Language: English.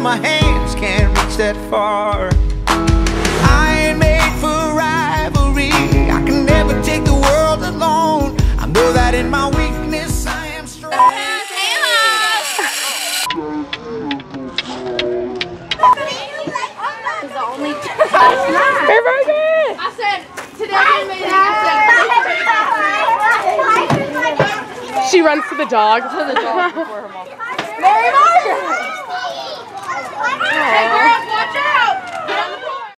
my hands can't reach that far. I ain't made for rivalry. I can never take the world alone. I know that in my weakness I am strong. They're very good. I said, today I made it. She runs to the dog. To the dog before her mom. Mary Margaret!